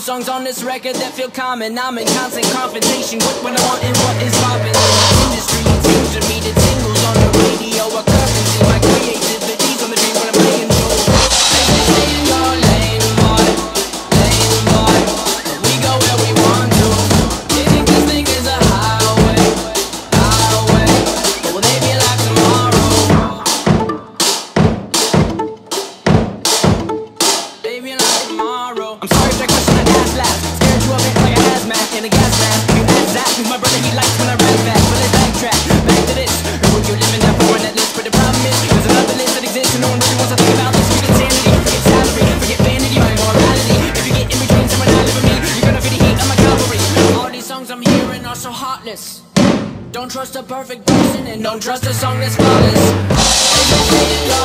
songs on this record that feel common. I'm in constant confrontation with what I want and what is poppin' in the industry. It seems to me that singles on the radio are currency. My creativity's on the dream when I'm playing shows. They say you're lame, boy, but we go where we want to. They think this thing is a highway, but will they be alive tomorrow? They be alive tomorrow. I'm sorry if that question I asked last scared you of it like a hazmat in a gas mask. You asked that, my brother, he likes when I rap fast. But let's backtrack, back to this. Who you're living that for on that list. But the problem is, there's another list that exists and no one really wants to think about this. Forget sanity, forget salary, forget vanity, my morality. If you get in between someone I live with me, you're gonna feel the heat of my cavalry. All these songs I'm hearing are so heartless. Don't trust a perfect person and don't trust a song that's flawless.